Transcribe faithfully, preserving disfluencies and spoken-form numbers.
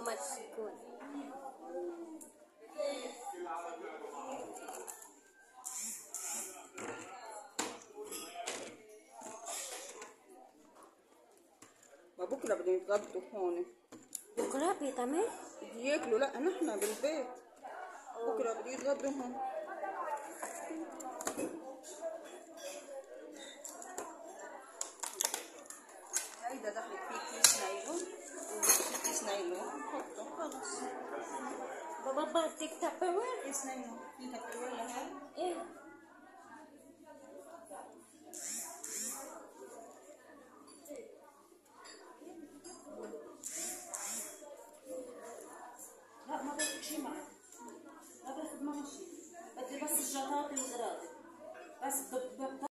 وما تكون. بكره بدهم يتغدوا هون. بكره بيتعمل؟ بدي ياكلوا. لا نحن بالبيت بكره بدي يتغدوا هون. هيدا دخلت فيه كيس نايلون وفي كيس نايلون نحطه خلص. بابا بدك تابوير؟ كيس نايلون في تابوير لهي؟ ايه. لا ما باخد شي معي، ما باخد معي شي، بدي بس الجراتي والغراضي بس.